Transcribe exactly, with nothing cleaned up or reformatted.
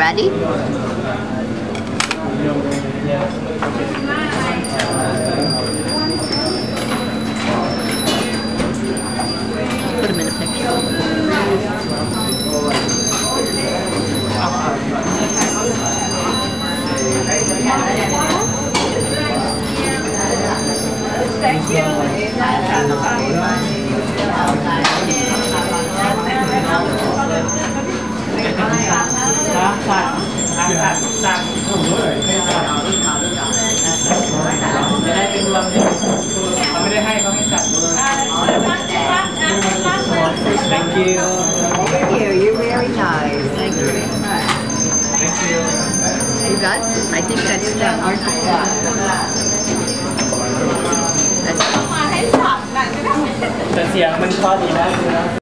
ready? Put him in a picture. Thank you. Thank you. Thank you. You're very nice. Thank you very much. Thank you. You got? I think that's that hard to fly. That's แต่เสียงมันพอดีนะ